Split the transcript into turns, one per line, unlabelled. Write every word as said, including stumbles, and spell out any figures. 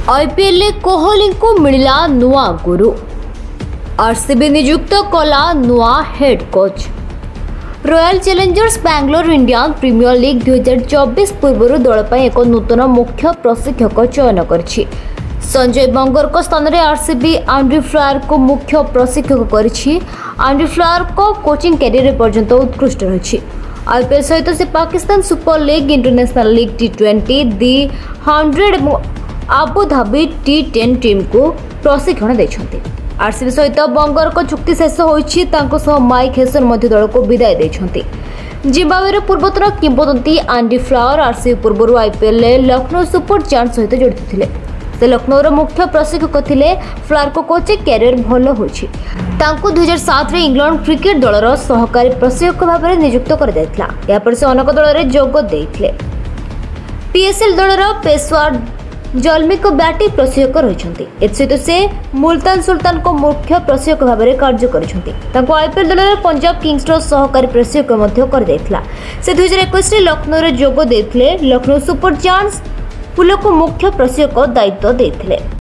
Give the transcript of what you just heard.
IPL Kohli को मिला नुआ गुरु। आरसीबी नियुक्त कला नुआ head coach. Royal Challengers Bangalore Indian Premier League दुई हजार चौबीस पूर्व दल पर एक नूतन मुख्य प्रशिक्षक चयन करिछि। संजय बंगर को स्थान में आरसीबी एंड्रयू फ्लायर को मुख्य प्रशिक्षक करिछि। एंड्रयू फ्लायर को कोचिंग कैरियर पर्यंत उत्कृष्ट रही। आईपीएल सहित से Pakistan super league, international league, T twenty, the hundred Abu Dhabi T ten team को प्रशिक्षण देछन्ते। आरसीबी सहित बंगर को चुक्ति शेष होइछि। तांको सह माइक हेसन मध्य दल को विदाय देछन्ते। जिम्बाब्वेर पूर्वतन किंवदंती एंड्रयू फ्लायर आरसीबी पूर्व आईपीएल लखनऊ सुपर जायंट्स सहित जड़ित थिले। से लखनऊर मुख्य प्रशिक्षक थिले। फ्लायर को कोचिंग कैरियर भल होइछि। तांको दो हज़ार सात रे इंग्लैंड क्रिकेट दलर सहकारी प्रशिक्षक भाव में नियुक्त कर दैथिला। या पर से अनेक दल रे जोग दैथिले। पीएसएल दलर पेशवार जलमी को बैटिंग प्रशिक्षक रहिछन्ति। एसहित से मुल्तान सुल्तान को मुख्य प्रशिक्षक भाव में कार्य करिछन्ति। तांको आईपीएल दल में पंजाब किंग्स रो सहकारी प्रशिक्षक मध्य कर दैथिला। से दो हज़ार इक्कीस रे लखनऊ रे जोग दैथिले। लखनऊ सुपर जायंट्स पुल को मुख्य प्रशिक्षक दायित्व देथिले।